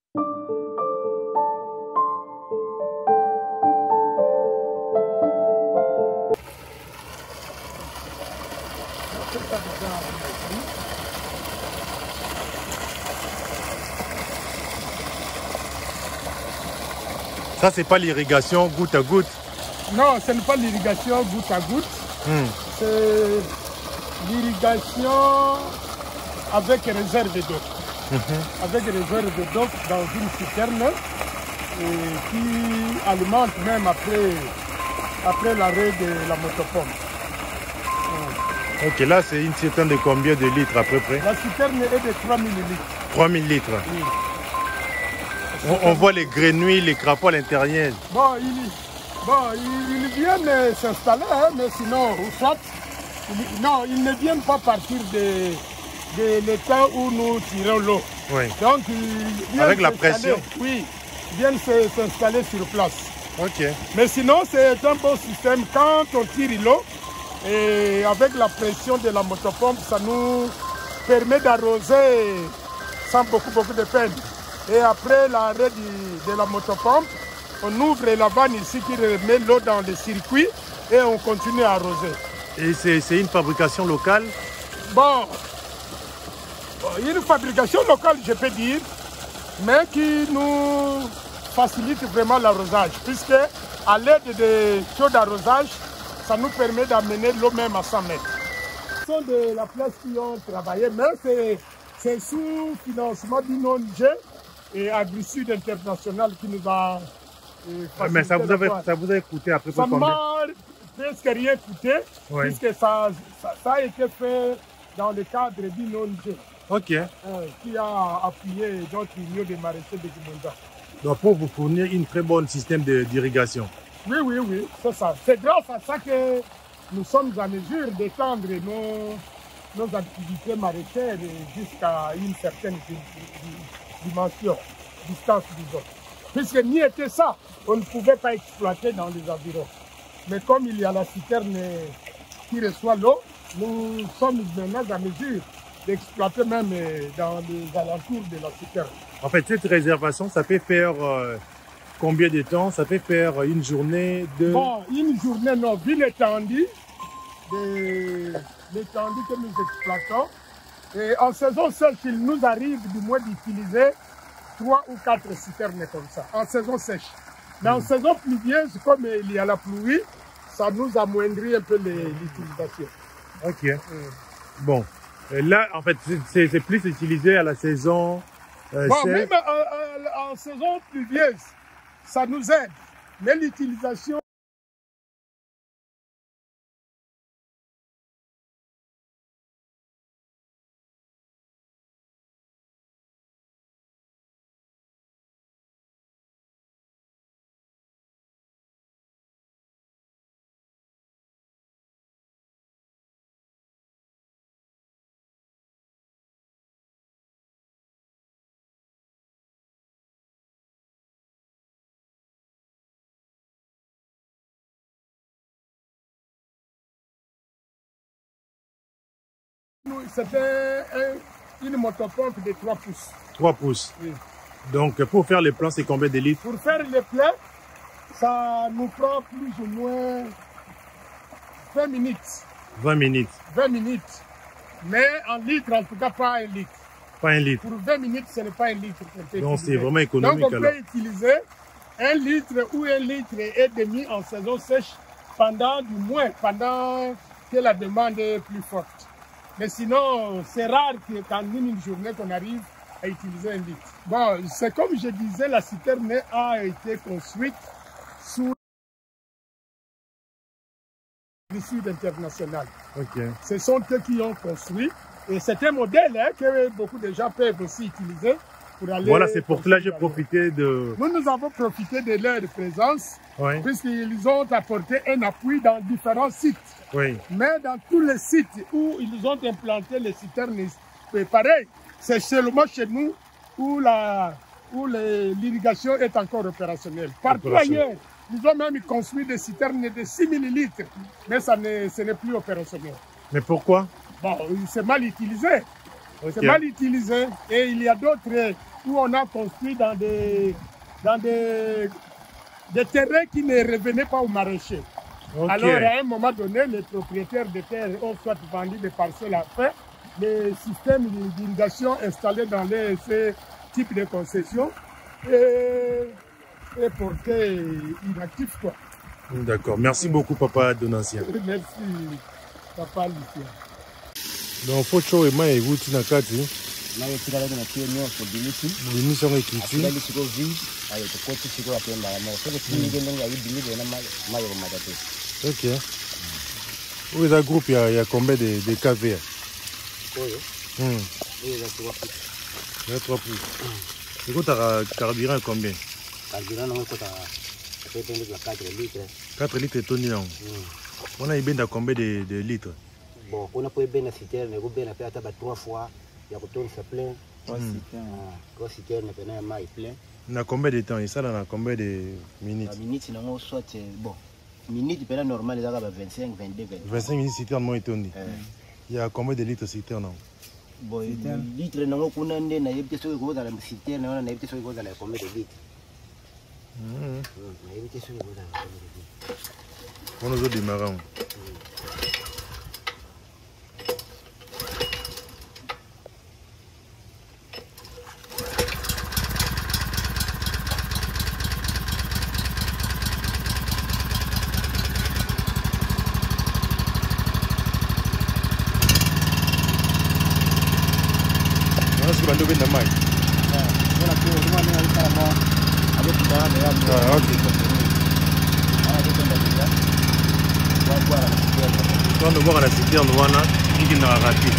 Ça, c'est pas l'irrigation goutte à goutte? Non, ce n'est pas l'irrigation goutte à goutte. C'est l'irrigation avec réserve d'eau. Avec réserve d'eau dans une citerne qui alimente même après l'arrêt de la motopompe. Ok, là, c'est une citerne de combien de litres à peu près? La citerne est de 3000 litres. 3000 litres. Oui. On voit les grenouilles, les crapauds à l'intérieur. Bon, ils viennent s'installer, hein, mais sinon, soit, non, ils ne viennent pas partir de l'état où nous tirons l'eau. Oui. Donc, ils viennent avec la pression? Oui, ils viennent s'installer sur place. Ok. Mais sinon, c'est un bon système. Quand on tire l'eau, et avec la pression de la motopompe, ça nous permet d'arroser sans beaucoup de peine. Et après l'arrêt de la motopompe, on ouvre la vanne ici qui remet l'eau dans le circuit et on continue à arroser. Et c'est une fabrication locale? Bon, une fabrication locale, je peux dire, mais qui nous facilite vraiment l'arrosage, puisque à l'aide des tuyaux d'arrosage, ça nous permet d'amener l'eau même à 100 mètres. Ce sont de la place qui ont travaillé, mais c'est sous financement d'une ONG et AgriSud International qui nous a mais ça vous a coûté à peu près combien? Ça m'a presque rien coûté, oui. Puisque ça a été fait dans le cadre d'une ONG qui a appuyé notre union des maraîchers de Gimunda. Donc pour vous fournir une très bonne système d'irrigation? Oui, c'est ça. C'est grâce à ça que nous sommes en mesure d'étendre nos activités maraîchères jusqu'à une certaine dimension, distance disons. Puisque n'y était ça, on ne pouvait pas exploiter dans les environs. Mais comme il y a la citerne qui reçoit l'eau, nous sommes maintenant en mesure d'exploiter même dans les alentours de la citerne. En fait, cette réservation, ça peut faire combien de temps? Ça peut faire une journée de... Bon, une journée, non, vu l'étendue que nous exploitons. Et en saison sèche, il nous arrive du moins d'utiliser 3 ou 4 citernes comme ça, en saison sèche. Mais en saison pluvieuse, comme il y a la pluie, ça nous amoindrit un peu l'utilisation. Ok. Bon, là, en fait, c'est plus utilisé à la saison bon, même en saison pluvieuse, ça nous aide. Mais l'utilisation... C'était une motopompe de 3 pouces. 3 pouces. Oui. Donc, pour faire les plans, c'est combien de litres? Pour faire les plans, ça nous prend plus ou moins 20 minutes. 20 minutes. 20 minutes. Mais en litres, en tout cas, pas 1 litre. Pas 1 litre. Pour 20 minutes, ce n'est pas 1 litre. Donc, c'est vraiment économique. Donc, on peut utiliser 1 litre ou 1 litre et demi en saison sèche pendant que la demande est plus forte. Mais sinon, c'est rare qu'en une journée qu'on arrive à utiliser 1 litre. Bon, c'est comme je disais, la citerne a été construite sous l'AgriSud International. Okay. Ce sont eux qui ont construit. Et c'est un modèle que beaucoup de gens peuvent aussi utiliser pour aller... Voilà, c'est pour cela que j'ai profité de... Nous avons profité de leur présence, puisqu'ils ont apporté un appui dans différents sites. Oui. Mais dans tous les sites où ils ont implanté les citernes, pareil, c'est seulement chez nous où l'irrigation est encore opérationnelle. Partout ailleurs, ils ont même construit des citernes de 6000 litres, mais ce n'est plus opérationnel. Mais pourquoi? Bon, c'est mal utilisé. Ok. C'est mal utilisé. Et il y a d'autres où on a construit dans des terrains qui ne revenaient pas aux maraîchers. Ok. Alors, à un moment donné, les propriétaires de terres ont soit vendu des parcelles à faire, les systèmes d'irrigation installés dans ces types de concessions et portés inactifs, quoi. D'accord. Merci beaucoup, Papa Donatien. Merci, Papa Lucien. Donc, faut que moi et vous, tu n'as qu'à dire. L'émission est critique. Ok. Où est le groupe? Il y a combien de KV? Il y a 3 pouces. Et quand tu as carburant combien? Carburant, on a 4 litres de tonne. On a bien combien de litres? Bon, on a pris bien la citerne, on a fait 3 fois. Il y a retourné ça plein. 3 citernes, maintenant il est plein. On a combien de temps? Et ça, on a combien de minutes? La minute, sinon, soit bon. Minute, c'est normal, il y a 25, 22, 23. 25 minutes citerne, moi, il y a combien de litres citerne? Bon, litres, non, on a des petits choses dans la citerne, on a des petits choses dans la combien de litres. On a des marrons. Quand on voit la citerne, on a une raté.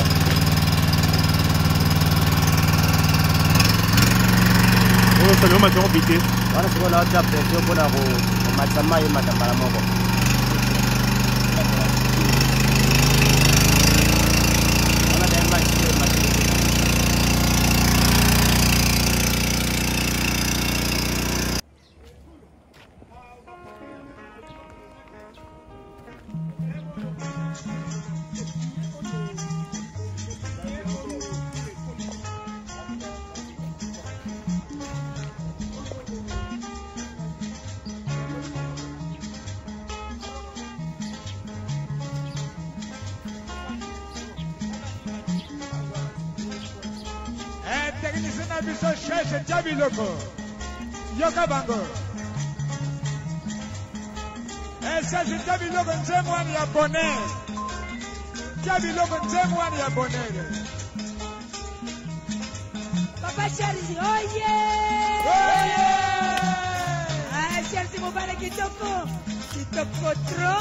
On va faire un match piqué. On a fait un match pression pour la matama et matama la mobo. On a des matchs. Yoka bango. Esa jitabi logo nzemu wani ya bone. Jabi logo nzemu wani ya bone. Papa Charles, oye! Oye! Ah, Charles Mubara kitoko. Kitoko tro.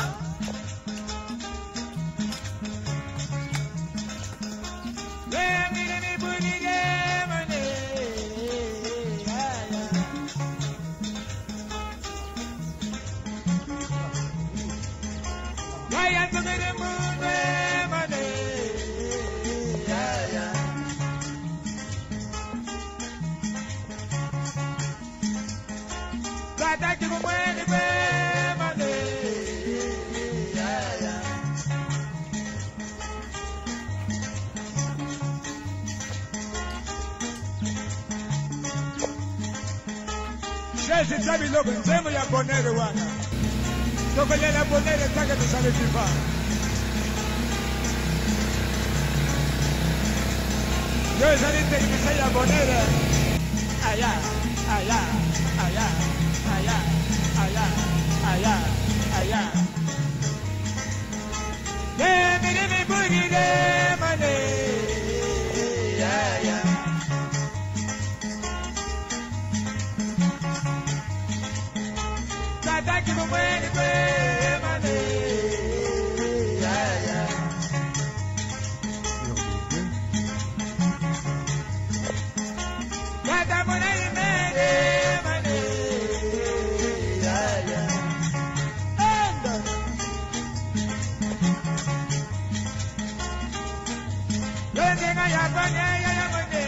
Jeje tabi logo nzemu ya bonere wana. Toko lela bonere taka tusale fifa. Yo salite kimisa ya bonere. Aya, aya, aya, aya, aya, aya, aya. De mi buri de mane. Aya. Tata kibu mweni kwe mane. Aya. Tata mwana imene mane. Aya. Enda. Yenga ya bane ya mane.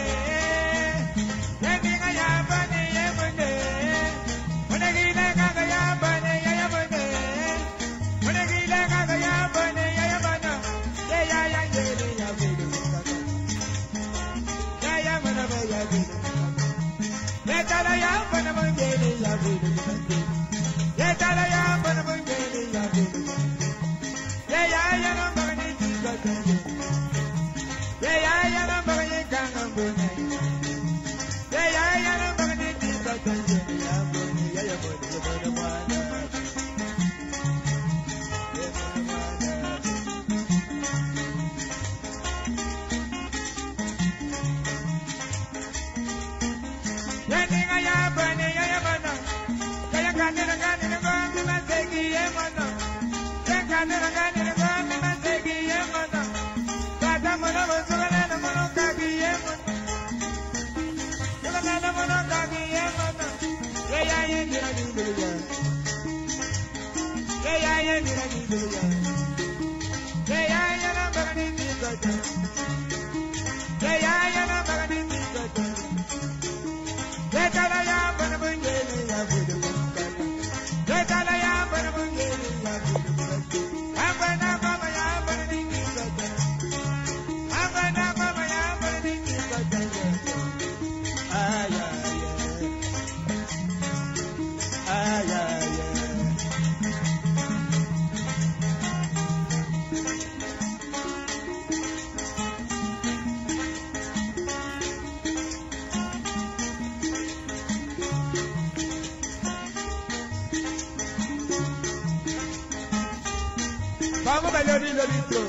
Yenga ya bane ya mane. Mwana gina kanga ya bane ya mane. Bango Melody Lobito.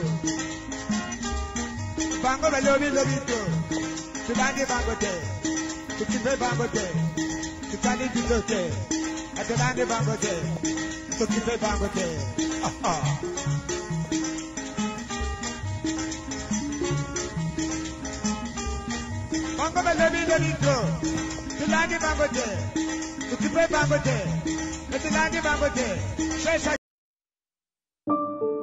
Bango Melody Lobito. Tulani Bangote. Tukipe Bangote. Tukani Bizote. Adelani Bangote. Tukipe Bangote. Bango Melody Lobito. Tulani Bangote. Tukipe Bangote. Adelani Bangote. Shesha.